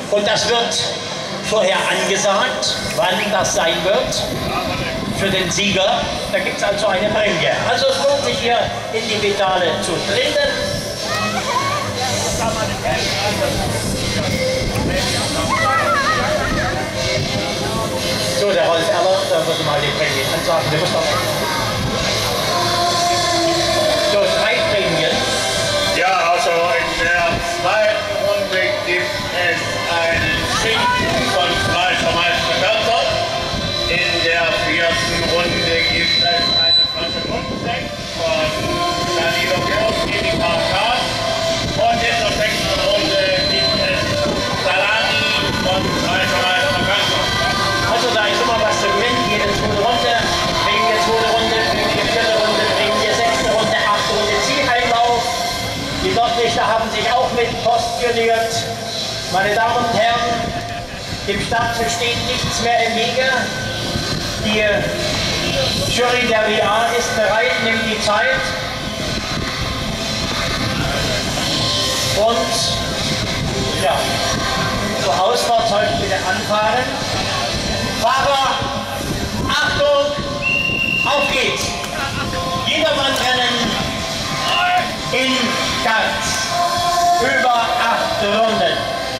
Und das wird vorher angesagt, wann das sein wird für den Sieger. Da gibt es also eine Prämie. Also es lohnt sich hier in die Pedale zu treten. So, der Rolf Erler, da würde mal die Prämie ansagen. Der muss noch. So, 3 Prämien. Ja, also in der zweiten Runde gibt es einen Schinken von Fleischer Meister Körper. In der 4. Runde gibt es eine Flasche Bundsekt von Danilo Kowski, die Parkat. Und in der 6. Runde gibt es Salami von Fleischer Meister Körper. Also da ist immer was zu gewinnen, jede 2. Runde, Prämie 2. Runde, Prämie 4. Runde, Prämie 6. Runde, 8. Runde Zieleinlauf. Die Nordlichter haben sich auch mit posturiert. Meine Damen und Herren, dem Start steht nichts mehr im Wege. Die Jury der WA ist bereit, nimmt die Zeit. Und ja, zur Ausfahrt sollten bitte anfahren. Fahrer, Achtung, auf geht's! Jedermann rennen in Ganz.